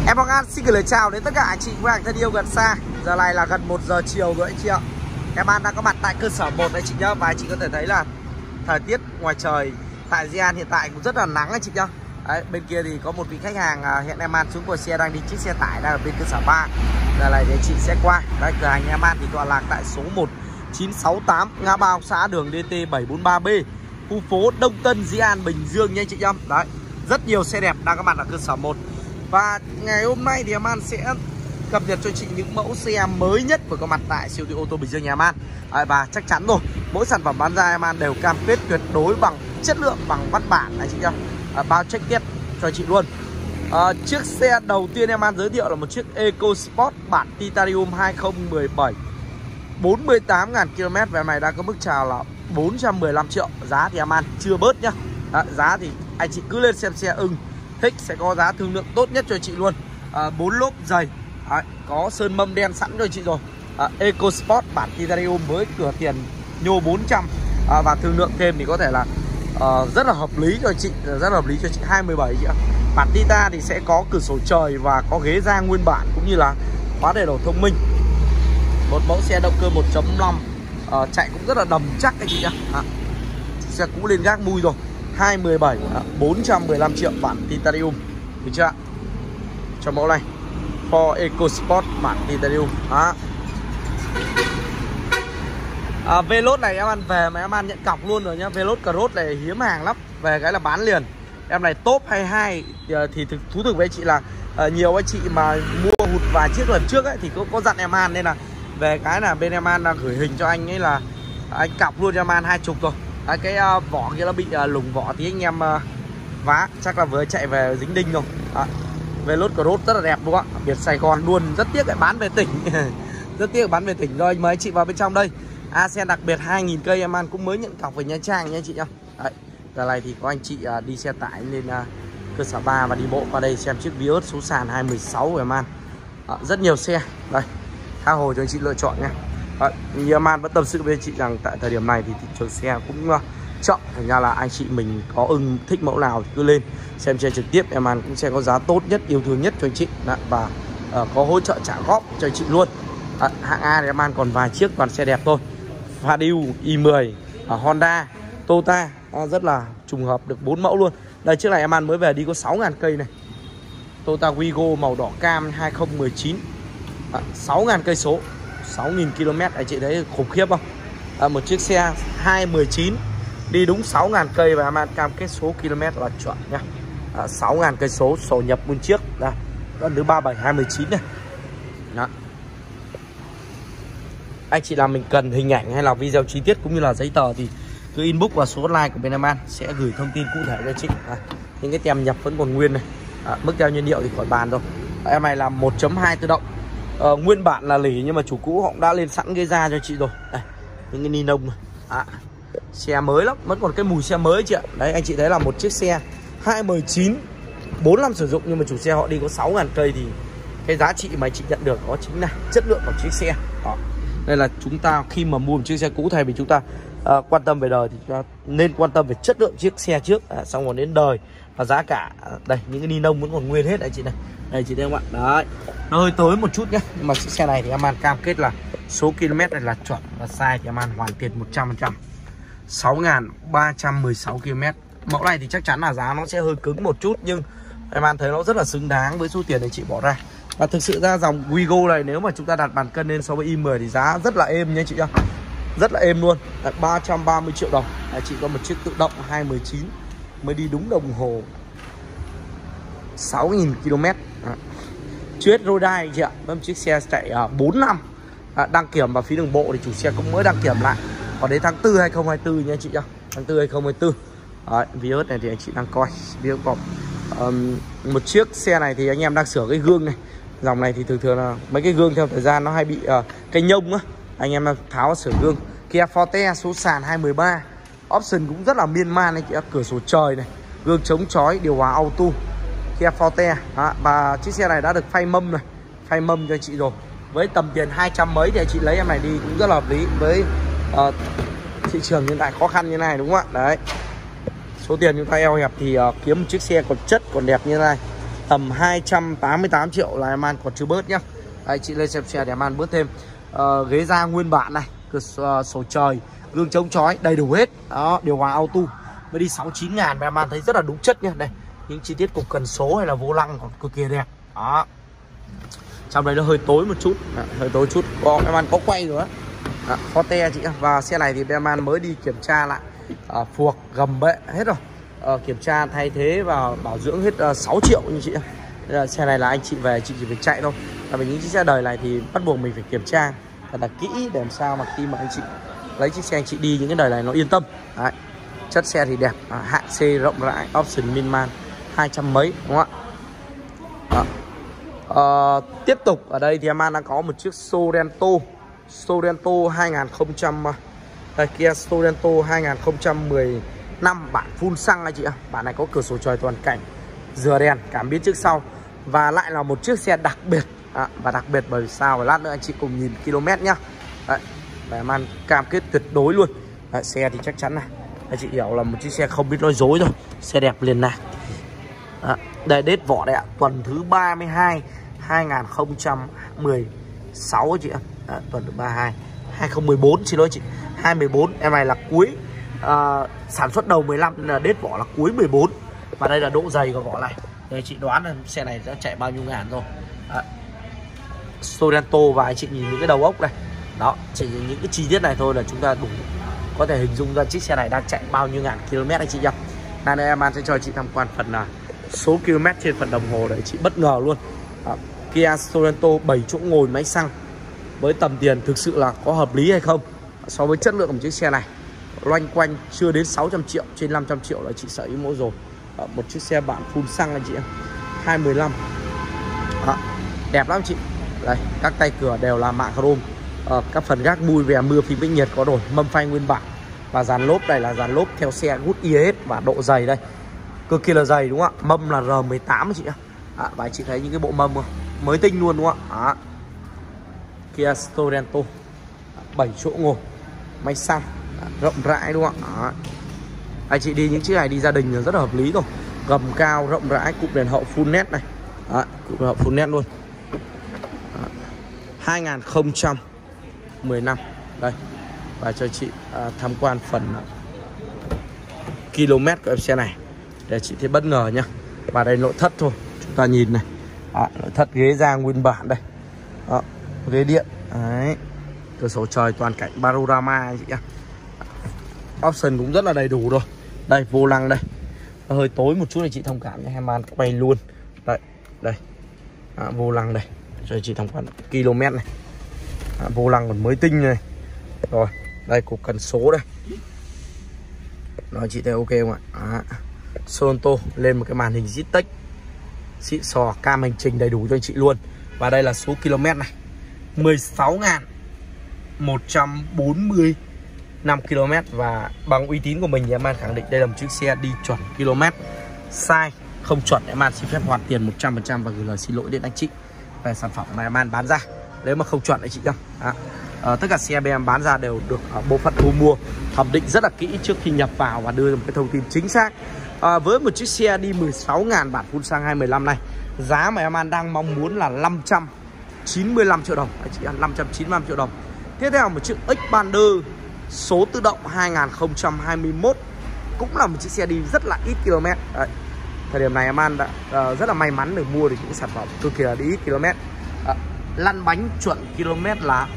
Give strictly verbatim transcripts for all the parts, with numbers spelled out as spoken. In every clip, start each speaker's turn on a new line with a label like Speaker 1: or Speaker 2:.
Speaker 1: Em Hoàng An xin gửi lời chào đến tất cả anh chị và các thân yêu gần xa. Giờ này là gần một giờ chiều rồi anh chị ạ. Em An đang có mặt tại cơ sở một anh chị nhá. Và anh chị có thể thấy là thời tiết ngoài trời tại Di An hiện tại cũng rất là nắng anh chị nhá. Đấy, bên kia thì có một vị khách hàng hẹn em An xuống của xe, đang đi chiếc xe tải đang ở bên cơ sở ba. Giờ này thì anh chị sẽ qua. Đấy, cửa hàng em An thì tọa lạc tại số một chín sáu tám ngã ba Học Xã, đường D T bảy bốn ba B, khu phố Đông Tân, Di An, Bình Dương nha anh chị nhá. Đấy, rất nhiều xe đẹp đang có mặt ở cơ sở một. Và ngày hôm nay thì em An sẽ cập nhật cho chị những mẫu xe mới nhất vừa có mặt tại siêu thị ô tô Bình Dương nhà em An. À, và chắc chắn rồi, mỗi sản phẩm bán ra em An đều cam kết tuyệt đối bằng chất lượng, bằng văn bản anh chị nhá. À, bao check tiếp cho chị luôn. À, chiếc xe đầu tiên em An giới thiệu là một chiếc EcoSport bản Titanium hai không một bảy, bốn mươi tám nghìn ki lô mét và em này đang có mức chào là bốn trăm mười lăm triệu. Giá thì em An chưa bớt nhá. À, giá thì anh chị cứ lên xem xe ưng thích sẽ có giá thương lượng tốt nhất cho chị luôn. À, bốn lốp dày, à, có sơn mâm đen sẵn cho chị rồi. à, EcoSport bản Titanium với cửa tiền nhô bốn trăm, à, và thương lượng thêm thì có thể là uh, rất là hợp lý cho chị, rất là hợp lý cho chị. Hai mươi bảy chị ạ. Bản Tita thì sẽ có cửa sổ trời và có ghế da nguyên bản cũng như là khóa đề đồ thông minh. Một mẫu xe động cơ một chấm năm, uh, chạy cũng rất là đầm chắc anh chị nhá. à, Xe cũ lên gác mui rồi. Hai mươi bảy, bốn trăm mười lăm triệu bản Titanium, được chưa ạ? Cho mẫu này Ford EcoSport bản Titanium. Đó. À, Veloz này em ăn về mà em ăn nhận cọc luôn rồi nhá. Veloz Cross này hiếm hàng lắm, về cái là bán liền. Em này top hai mươi hai thì thực, thú thực với chị là uh, nhiều anh chị mà mua hụt vài chiếc lần trước ấy thì có, có dặn em An, nên là về cái là bên em An đang gửi hình cho anh ấy là anh cọc luôn cho em An hai chục rồi. À, cái uh, vỏ kia nó bị uh, lủng vỏ thì anh em uh, vá chắc là vừa chạy về dính đinh rồi. À, Veloz Cross rất là đẹp đúng không ạ? Biệt Sài Gòn luôn, rất tiếc lại bán về tỉnh. Rất tiếc bán về tỉnh rồi. Mời anh chị vào bên trong đây. À, xe đặc biệt hai nghìn cây em An cũng mới nhận cọc về Nha Trang nha anh chị nhá. Đấy, giờ này thì có anh chị uh, đi xe tải lên uh, cơ sở ba và đi bộ qua đây xem chiếc Vios số sàn hai một sáu của em An. À, rất nhiều xe đây, tha hồ cho anh chị lựa chọn nha. À, như em An vẫn tâm sự với anh chị rằng tại thời điểm này thì thị trường xe cũng uh, chậm, thành ra là anh chị mình có ưng thích mẫu nào thì cứ lên xem xe trực tiếp. Em An cũng sẽ có giá tốt nhất, yêu thương nhất cho anh chị. Đã, và uh, có hỗ trợ trả góp cho anh chị luôn. À, hạng A thì em An còn vài chiếc toàn xe đẹp thôi. Fadiu, i mười, uh, Honda, Toyota, uh, rất là trùng hợp được bốn mẫu luôn. Đây, chiếc này em An mới về đi có sáu nghìn cây này. Toyota Wigo màu đỏ cam hai không một chín, uh, sáu nghìn cây số, sáu nghìn ki lô mét, anh chị thấy khủng khiếp không? À, một chiếc xe hai một chín đi đúng sáu nghìn cây và em An cam kết số km là chuẩn nhá. À, sáu nghìn cây số, sổ nhập nguyên chiếc. Đây, lần thứ ba bảy hai một chín này. Đó. Anh chị nào mình cần hình ảnh hay là video chi tiết cũng như là giấy tờ thì cứ inbox vào số hotline của bên em An sẽ gửi thông tin cụ thể cho chị. À, những cái tem nhập vẫn còn nguyên này. À, mức đeo nhiên liệu thì khỏi bàn rồi. À, em này là một chấm hai tự động. À, nguyên bản là lỉ nhưng mà chủ cũ họ cũng đã lên sẵn ghế da cho chị rồi. Đây, những cái ni lông này. À, xe mới lắm, vẫn còn cái mùi xe mới chị ạ. Đấy, anh chị thấy là một chiếc xe hai một chín, bốn năm sử dụng nhưng mà chủ xe họ đi có sáu nghìn cây thì cái giá trị mà anh chị nhận được đó chính là chất lượng của chiếc xe. Đó. Đây là chúng ta khi mà mua một chiếc xe cũ, thay vì chúng ta uh, quan tâm về đời thì chúng ta nên quan tâm về chất lượng chiếc xe trước, à, xong rồi đến đời và giá cả. Đây, những cái ni lông vẫn còn nguyên hết anh chị này. Đây chị thấy không ạ? Đấy, nó hơi tối một chút nhé, nhưng mà chiếc xe này thì em An cam kết là số km này là chuẩn và sai thì em An hoàn tiền một trăm phần trăm. Sáu nghìn ba trăm mười sáu ki lô mét. Mẫu này thì chắc chắn là giá nó sẽ hơi cứng một chút, nhưng em An thấy nó rất là xứng đáng với số tiền anh chị bỏ ra. Và thực sự ra dòng Wigo này nếu mà chúng ta đặt bàn cân lên so với i mười thì giá rất là êm nha chị nhá. Rất là êm luôn. Ba trăm ba mươi triệu đồng. Đấy, chỉ có một chiếc tự động hai một chín mới đi đúng đồng hồ sáu nghìn ki lô mét. Chưa hết road đai chị ạ. Một chiếc xe chạy bốn năm. À, đăng kiểm và phí đường bộ thì chủ xe cũng mới đăng kiểm lại. Còn đến tháng tư hai không hai tư nha anh chị nhá. Tháng tư hai không hai tư. Đấy, Vios này thì anh chị đang coi. Vios còn um, một chiếc xe này thì anh em đang sửa cái gương này. Dòng này thì thường thường là mấy cái gương theo thời gian nó hay bị uh, cây nhông á. Anh em tháo sửa gương. Kia Forte số sàn hai một ba. Option cũng rất là miên man anh chị ạ. Cửa sổ trời này, gương chống chói, điều hòa auto. Kia Forte. Đó, và chiếc xe này đã được phay mâm này. Phay mâm cho chị rồi. Với tầm tiền hai trăm mấy thì chị lấy em này đi cũng rất là hợp lý. Với uh, thị trường hiện tại khó khăn như này đúng không ạ? Đấy, số tiền chúng ta eo hẹp thì uh, kiếm một chiếc xe còn chất còn đẹp như thế này tầm hai trăm tám mươi tám triệu là em An còn chưa bớt nhá. Đây, chị lên xem xe để em An bớt thêm. uh, Ghế da nguyên bản này, cửa uh, sổ trời, gương chống chói đầy đủ hết. Đó, điều hòa auto mới đi sáu chín ngàn mà em An thấy rất là đúng chất nhá. Đây, những chi tiết cục cần số hay là vô lăng còn cực kỳ đẹp. Đó, trong đấy nó hơi tối một chút. Đó, hơi tối chút, có em An có quay rồi á. Đó, Forte chị. Và xe này thì em An mới đi kiểm tra lại uh, phuộc gầm bệ hết rồi. Uh, kiểm tra thay thế và bảo dưỡng hết uh, sáu triệu như chị. Uh, xe này là anh chị về chị chỉ phải chạy thôi. Và những chiếc xe đời này thì bắt buộc mình phải kiểm tra thật là kỹ để làm sao mà khi mà anh chị lấy chiếc xe anh chị đi những cái đời này nó yên tâm. Đấy. Chất xe thì đẹp, à, hạng C rộng rãi, option Minman hai trăm mấy, đúng không ạ? À, tiếp tục ở đây thì em An đang có một chiếc Sorento Sorento hai không đây kia Sorento hai không một năm bản full xăng anh chị ạ. Bản này có cửa sổ trời toàn cảnh, dừa đèn, cảm biến trước sau và lại là một chiếc xe đặc biệt. À, và đặc biệt bởi vì sao? Và lát nữa anh chị cùng nhìn km nhá. Đấy, và em An cam kết tuyệt đối luôn. Đấy, xe thì chắc chắn này, anh chị hiểu là một chiếc xe không biết nói dối rồi, xe đẹp liền lạc. Đây đết vỏ đây ạ, tuần thứ ba mươi hai hai không một sáu chị ạ. À, tuần thứ ba mươi hai hai không một bốn, xin lỗi chị, hai không một bốn. Em này là cuối uh, sản xuất đầu mười lăm nên là đết vỏ là cuối mười bốn. Và đây là độ dày của vỏ này. Đây chị đoán là xe này sẽ chạy bao nhiêu ngàn rồi. À, Sorento, và anh chị nhìn những cái đầu ốc này. Đó, chỉ những cái chi tiết này thôi là chúng ta đủ có thể hình dung ra chiếc xe này đang chạy bao nhiêu ngàn km anh chị nhá. Nay em An sẽ cho chị tham quan phần là số km trên phần đồng hồ để chị bất ngờ luôn. À, Kia Sorento bảy chỗ ngồi máy xăng với tầm tiền thực sự là có hợp lý hay không so với chất lượng của một chiếc xe này. Loanh quanh chưa đến sáu trăm triệu, trên năm trăm triệu là chị sở hữu mỗi rồi. À, một chiếc xe bản full xăng anh chị em, hai mười lăm. À, đẹp lắm chị. Đây, các tay cửa đều là mạ chrome. À, các phần gác mui về mưa phím vĩnh nhiệt có rồi, mâm phanh nguyên bản. Và dàn lốp này là dàn lốp theo xe Goodyear hết. Và độ dày đây cực kỳ là dày đúng không ạ? Mâm là R mười tám chị ạ. À, và chị thấy những cái bộ mâm không? Mới tinh luôn đúng không ạ? À, Kia Sorento bảy chỗ ngồi máy xăng, à, rộng rãi đúng không ạ? À, anh chị đi những chiếc này đi gia đình là rất là hợp lý rồi. Gầm cao rộng rãi, cụm đèn hậu full nét này. À, cụm đèn hậu full nét luôn. À, hai không một năm đây. Và cho chị à, tham quan phần à, km của em xe này để chị thấy bất ngờ nhá. Và đây nội thất thôi, chúng ta nhìn này. À, nội thất ghế da nguyên bản đây. Đó, ghế điện đấy, cửa sổ trời toàn cảnh panorama chị ạ. Option cũng rất là đầy đủ rồi. Đây vô lăng đây, nó hơi tối một chút để chị thông cảm nhé, em An quay luôn. Đây đây, à, vô lăng đây cho chị thông cảm km này. À, vô lăng còn mới tinh này. Rồi đây cục cần số đây, nói chị thấy ok không ạ? À, Sorento lên một cái màn hình Zitech xịn sò, cam hành trình đầy đủ cho anh chị luôn. Và đây là số km này, mười sáu nghìn một trăm bốn mươi lăm km. Và bằng uy tín của mình thì em An khẳng định đây là một chiếc xe đi chuẩn km. Sai không chuẩn em An xin phép hoàn tiền một trăm phần trăm và gửi lời xin lỗi đến anh chị về sản phẩm mà em An bán ra. Nếu mà không chuẩn anh chị nhá. À, à, tất cả xe bên em bán ra đều được ở bộ phận thu mua thẩm định rất là kỹ trước khi nhập vào và đưa ra một cái thông tin chính xác. À, với một chiếc xe đi mười sáu nghìn bản full xăng hai mười lăm này, giá mà em An đang mong muốn là năm trăm chín mươi lăm triệu đồng. Anh chị ăn năm trăm chín mươi lăm triệu đồng. Tiếp theo một chiếc Xpander số tự động hai không hai mốt, cũng là một chiếc xe đi rất là ít km. Đấy, thời điểm này em An đã uh, rất là may mắn được mua được những sản phẩm cực kỳ là đi ít km. uh, Lăn bánh chuẩn km là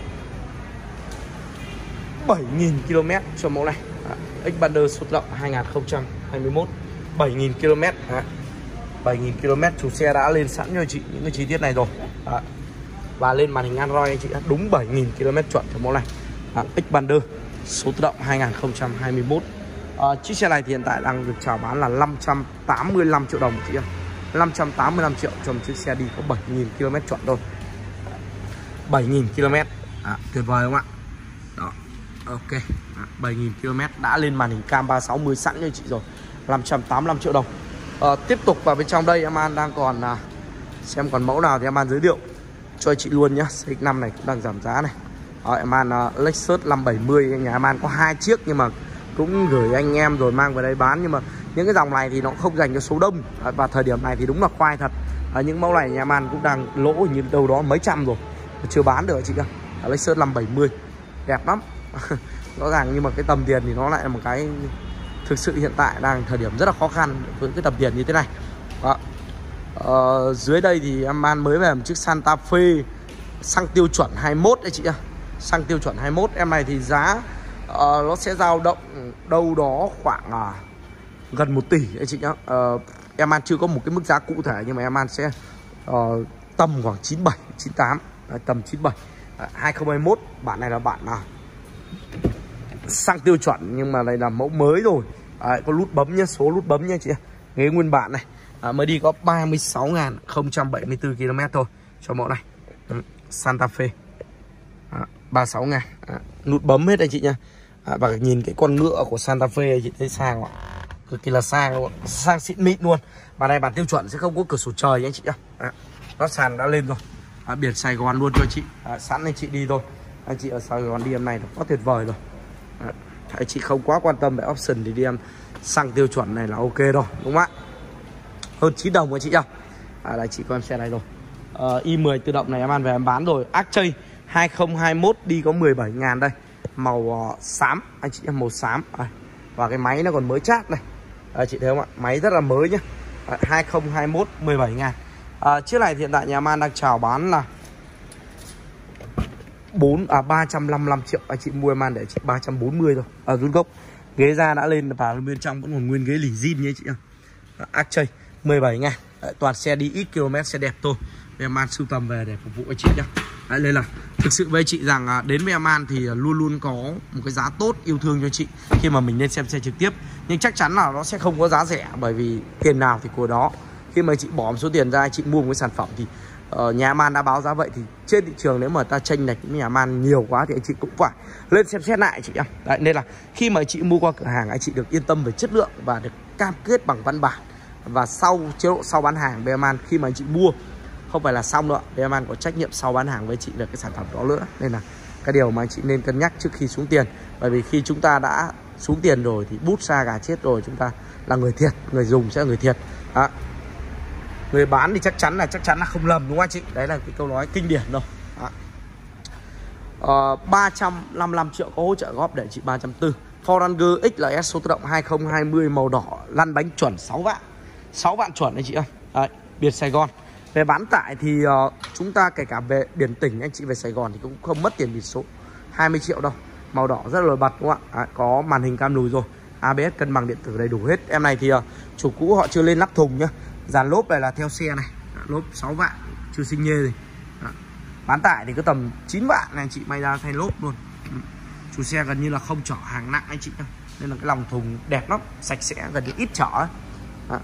Speaker 1: bảy nghìn km cho mẫu này. uh, Xpander số tự động hai không hai mốt, bảy nghìn km. uh, bảy nghìn km chủ xe đã lên sẵn cho chị những cái chi tiết này rồi. uh, Và lên màn hình Android anh chị đúng bảy nghìn km chuẩn cho mẫu này. uh, Xpander số tự động hai không hai mốt. À, chiếc xe này thì hiện tại đang được chào bán là năm trăm tám mươi lăm triệu đồng chị ạ. năm trăm tám mươi lăm triệu cho một chiếc xe đi có bảy nghìn km chuẩn thôi. bảy nghìn km. À, tuyệt vời không ạ? Đó. Ok. À, bảy nghìn km đã lên màn hình cam ba sáu mươi sẵn cho chị rồi. năm trăm tám mươi lăm triệu đồng. À, tiếp tục vào bên trong đây em An đang còn à, xem còn mẫu nào thì em An giới thiệu cho chị luôn nhá. xê ích năm này cũng đang giảm giá này. À, em An uh, Lexus năm bảy mươi, nhà em An có hai chiếc nhưng mà cũng gửi anh em rồi mang về đây bán. Nhưng mà những cái dòng này thì nó không dành cho số đông. À, và thời điểm này thì đúng là khoai thật, À, những mẫu này nhà em An cũng đang lỗ như đâu đó mấy trăm rồi, chưa bán được chị ạ. À, Lexus năm bảy mươi đẹp lắm. Rõ ràng, nhưng mà cái tầm tiền thì nó lại là một cái thực sự hiện tại đang thời điểm rất là khó khăn với cái tầm tiền như thế này. Đó. Ờ, dưới đây thì em An mới về một chiếc Santa Fe xăng tiêu chuẩn hai mốt đấy chị ạ. Xăng tiêu chuẩn hai mốt, em này thì giá uh, nó sẽ dao động đâu đó khoảng uh, gần một tỷ đấy chị nhá. Uh, em An chưa có một cái mức giá cụ thể, nhưng mà em An sẽ uh, tầm khoảng chín bảy, chín tám, uh, tầm chín bảy. Uh, hai không hai mốt, bản này là bản nào? Xăng tiêu chuẩn nhưng mà đây là mẫu mới rồi. Đấy, có nút bấm nhá, số nút bấm nha chị. Ghế nguyên bản này. À, mới đi có ba mươi sáu nghìn không trăm bảy mươi tư ki lô mét thôi cho mẫu này. Ừ, Santa Fe. À, ba mươi sáu nghìn. À, nút bấm hết đây chị nha. À, và nhìn cái con ngựa của Santa Fe chị thấy sang không ạ? Cực kỳ là sang luôn, sang xịn mịn luôn. Bản này bản tiêu chuẩn sẽ không có cửa sổ trời nha chị nhá. À, nó sàn đã lên rồi. À, biển Sài Gòn luôn cho chị. À, sẵn anh chị đi thôi. Anh chị ở Sài Gòn đi em này nó quá tuyệt vời rồi. À, anh chị không quá quan tâm về option thì đi em xăng tiêu chuẩn này là ok rồi, đúng không ạ? Hơn chín đồng của chị nhá. À, đây chị có em xe này rồi. À, i mười tự động này em ăn về em bán rồi. Archay hai không hai mốt đi có mười bảy ngàn đây. Màu uh, xám, anh chị em màu xám. À, và cái máy nó còn mới chát này. À, chị thấy không ạ? Máy rất là mới nhá. À, hai không hai mốt mười bảy ngàn. À, chiếc này hiện tại nhà Man đang chào bán là bốn à ba trăm năm mươi lăm triệu. Anh chị mua em ăn để chị ba trăm bốn mươi thôi. À, rút gốc. Ghế da đã lên và bên trong vẫn còn nguyên ghế lỉ zin nha chị ạ. Archay mười bảy ngàn. Đấy, toàn xe đi ít km, xe đẹp thôi. Em An sưu tầm về để phục vụ anh chị nhá. Đấy, nên là thực sự với chị rằng đến với Em An thì luôn luôn có một cái giá tốt, yêu thương cho chị khi mà mình lên xem xe trực tiếp. Nhưng chắc chắn là nó sẽ không có giá rẻ, bởi vì tiền nào thì của đó. Khi mà chị bỏ một số tiền ra chị mua một cái sản phẩm thì uh, nhà Em An đã báo giá vậy, thì trên thị trường nếu mà ta chênh lệch với nhà Em An nhiều quá thì anh chị cũng phải lên xem xét lại chị nhá. Đấy, nên là khi mà chị mua qua cửa hàng anh chị được yên tâm về chất lượng và được cam kết bằng văn bản. Và sau chế độ sau bán hàng với Em An, khi mà anh chị mua không phải là xong nữa, Em An có trách nhiệm sau bán hàng với chị về cái sản phẩm đó nữa. Nên là cái điều mà anh chị nên cân nhắc trước khi xuống tiền. Bởi vì khi chúng ta đã xuống tiền rồi thì bút xa gà chết rồi, chúng ta là người thiệt, người dùng sẽ là người thiệt. Đó. Người bán thì chắc chắn là chắc chắn là không lầm, đúng không anh chị? Đấy là cái câu nói kinh điển rồi. Đó. Ờ, ba trăm năm mươi lăm triệu có hỗ trợ góp để chị ba trăm bốn mươi. Ford Ranger ích lờ ét số tự động hai không hai không màu đỏ, lăn bánh chuẩn sáu vạn. sáu vạn chuẩn đấy chị ơi. Đấy, biển Sài Gòn. Về bán tải thì uh, chúng ta kể cả về biển tỉnh anh chị về Sài Gòn thì cũng không mất tiền biển số hai mươi triệu đâu. Màu đỏ rất là nổi bật đúng không ạ? À, có màn hình cam lùi rồi, a bê ét cân bằng điện tử đầy đủ hết. Em này thì uh, chủ cũ họ chưa lên lắp thùng nhá. Dàn lốp này là theo xe này, à, lốp sáu vạn, chưa sinh nhê gì. À, bán tải thì có tầm chín vạn này anh chị may ra thay lốp luôn. Ừ. Chủ xe gần như là không chở hàng nặng anh chị nhá. Nên là cái lòng thùng đẹp lắm, sạch sẽ, gần như ít chở ấy. À.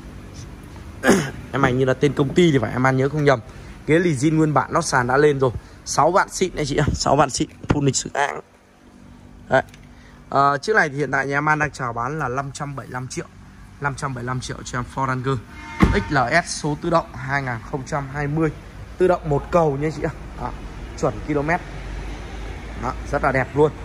Speaker 1: Em này như là tên công ty thì phải, em ăn nhớ không nhầm. Ghế lì zin nguyên bản, nó sàn đã lên rồi. Sáu vạn xịn này chị ạ, sáu vạn xịn, full lịch sự áng. Đấy. À, chiếc này thì hiện tại nhà em An đang chào bán là năm trăm bảy mươi lăm triệu. năm trăm bảy mươi lăm triệu cho em Ford Ranger ích lờ ét số tự động hai không hai không. Tự động một cầu nha chị ạ. Đó, chuẩn km. Đó, rất là đẹp luôn.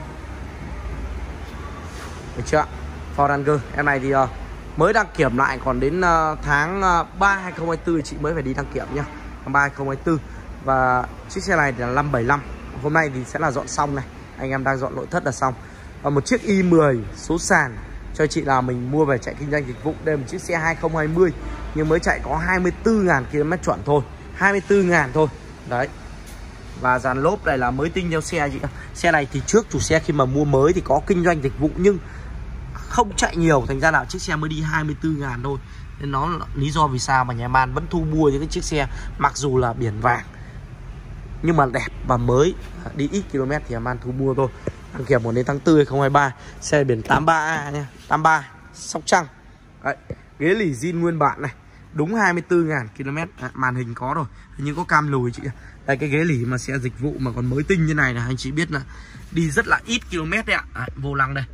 Speaker 1: Được chưa? Ford Ranger em này thì uh, mới đăng kiểm lại, còn đến uh, tháng uh, ba hai không hai tư chị mới phải đi đăng kiểm nhá. Tháng ba hai không hai tư. Và chiếc xe này thì là năm bảy lăm. Hôm nay thì sẽ là dọn xong này. Anh em đang dọn nội thất là xong. Và một chiếc i mười số sàn cho chị nào mình mua về chạy kinh doanh dịch vụ. Đây là một chiếc xe hai không hai không nhưng mới chạy có hai mươi tư nghìn ki lô mét chuẩn thôi, hai mươi tư nghìn thôi. Đấy. Và dàn lốp này là mới tinh theo xe chị. Xe này thì trước chủ xe khi mà mua mới thì có kinh doanh dịch vụ nhưng không chạy nhiều, thành ra là chiếc xe mới đi hai mươi tư nghìn thôi. Nên nó là lý do vì sao mà nhà Man vẫn thu mua những cái chiếc xe mặc dù là biển vàng nhưng mà đẹp và mới, đi ít km thì nhà Man thu mua thôi. Đăng kiểm một đến tháng tư hai không hai ba. Xe biển tám ba A nha, tám ba Sóc Trăng. Đấy. Ghế lì zin nguyên bản này, đúng hai mươi tư nghìn ki lô mét. À, màn hình có rồi, nhưng có cam lùi chị. Đây cái ghế lì mà xe dịch vụ mà còn mới tinh như này là anh chị biết là đi rất là ít km đấy ạ. À, vô lăng đây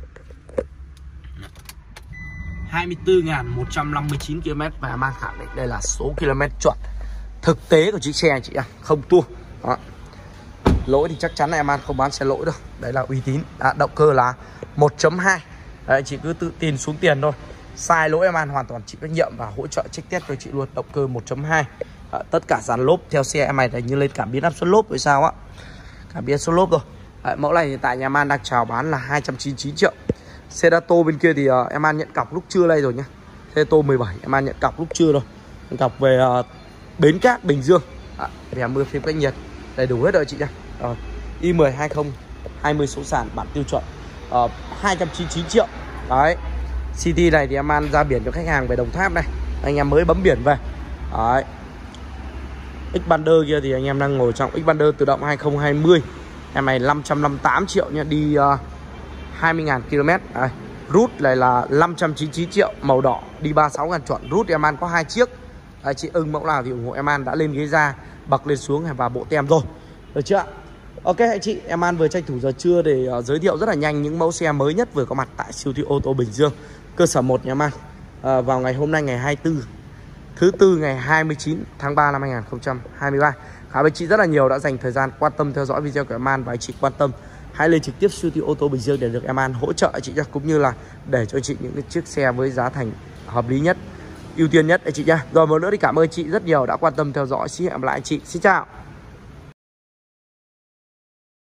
Speaker 1: hai mươi tư nghìn một trăm năm mươi chín ki lô mét. Và mang khẳng định đây là số km chuẩn thực tế của chiếc xe chị ạ, không tua. Đó. Lỗi thì chắc chắn là em An không bán xe lỗi đâu. Đấy là uy tín. Đã, động cơ là một chấm hai. Đấy, chị cứ tự tin xuống tiền thôi. Sai lỗi em An hoàn toàn chịu trách nhiệm và hỗ trợ check test cho chị luôn. Động cơ một chấm hai. À, tất cả dàn lốp theo xe em này như lên cảm biến áp suất lốp với sao á, cảm biến áp suất lốp rồi. À, mẫu này hiện tại nhà Man đang chào bán là hai trăm chín mươi chín triệu. Cerato bên kia thì uh, em An nhận cọc lúc trưa đây rồi nhá. Cerato mười bảy em An nhận cọc lúc trưa rồi. Nhận cọc về uh, Bến Cát Bình Dương. À, rèm mưa phim cách nhiệt đầy đủ hết rồi chị nhá. Rồi, i mười hai không hai mươi số sàn bản tiêu chuẩn uh, hai trăm chín mươi chín triệu. Đấy. City này thì em An ra biển cho khách hàng về Đồng Tháp này. Anh em mới bấm biển về. Đấy. Xpander kia thì anh em đang ngồi trong Xpander tự động hai không hai không. Em này năm trăm năm mươi tám triệu nha, đi uh, hai mươi nghìn ki lô mét. Đây. Rút này là năm trăm chín mươi chín triệu, màu đỏ, đi ba mươi sáu nghìn chuẩn. Rút em An có hai chiếc. Đấy, chị ưng mẫu nào thì ủng hộ em An đã lên ghế da, bậc lên xuống và bộ tem rồi. Được chưa ạ? Ok anh chị, em An vừa tranh thủ giờ trưa để uh, giới thiệu rất là nhanh những mẫu xe mới nhất vừa có mặt tại siêu thị ô tô Bình Dương, cơ sở một nhà em An. Uh, vào ngày hôm nay ngày hai mươi tư, thứ tư ngày hai mươi chín tháng ba năm hai nghìn không trăm hai mươi ba. Cảm ơn anh chị rất là nhiều đã dành thời gian quan tâm theo dõi video của em An, và anh chị quan tâm hãy lên trực tiếp siêu thị ô tô Bình Dương để được em An hỗ trợ anh chị nhé, cũng như là để cho anh chị những cái chiếc xe với giá thành hợp lý nhất, ưu tiên nhất anh chị nhá. Rồi một nữa thì cảm ơn chị rất nhiều đã quan tâm theo dõi. Xin hẹn gặp lại anh chị. Xin chào.